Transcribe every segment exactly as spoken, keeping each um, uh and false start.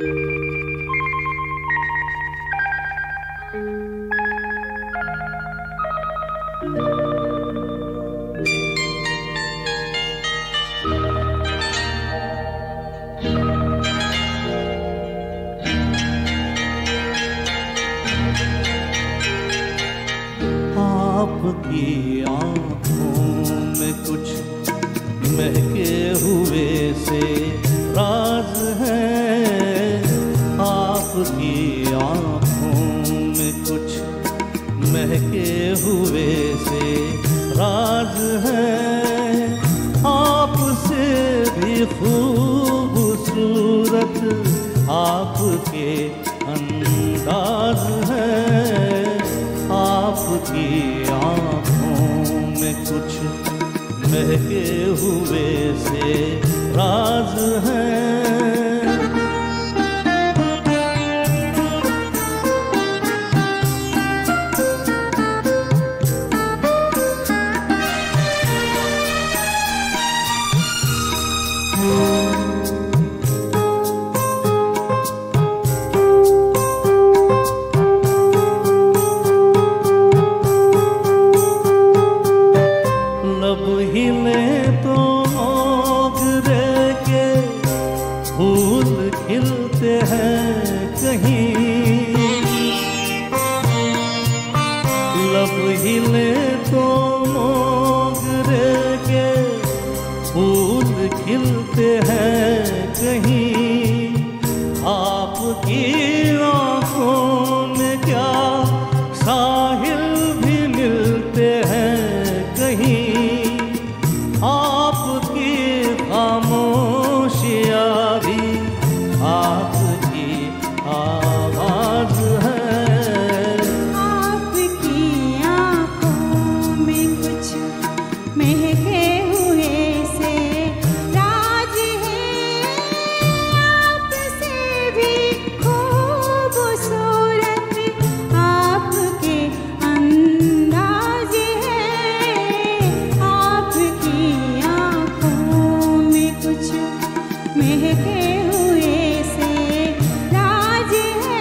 आपकी आँखों में कुछ महके हुए से राज है। आपकी आँखों में कुछ महके हुए से राज है। आपसे भी खूबसूरत आपके अंदाज है। आपकी आँखों में कुछ महके हुए से राज है। लब हिले तो मोगरे के फूल खिलते हैं कहीं। लब हिले तो मोगरे के फूल खिलते हैं कहीं। आपकी आँखों में क्या साहिल भी मिलते हैं कहीं। आपकी खामोशियाँ भी आपकी आवाज है। आपकी आँखों में कुछ महके हुए से राज है। आपसे भी खूबसूरत आपके अंदाज है। आपकी आँखों में कुछ महके हुए से राज है।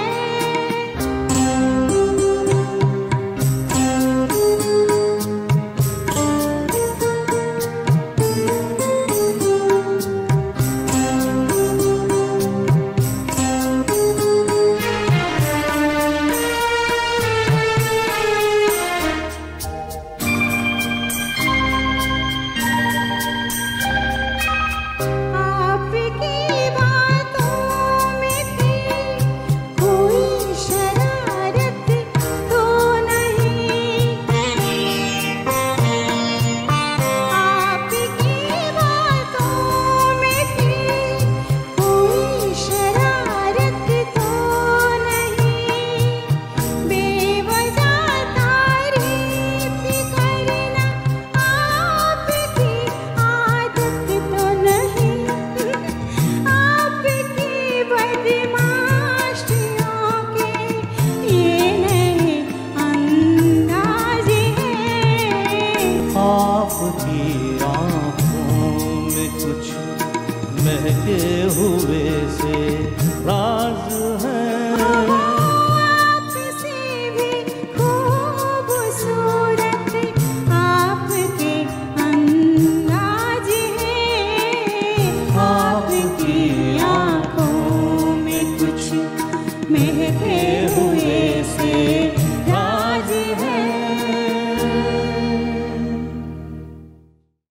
आपकी बातों में भी कोई शरारत तो नहीं। आपकी बातों में भी कोई शरारत तो नहीं। बेवजह तारीफ करना आपकी आदत तो नहीं। आपकी बदमाशियों के ये नए अंदाज हैं। आपकी आँखों में कुछ महके हुए से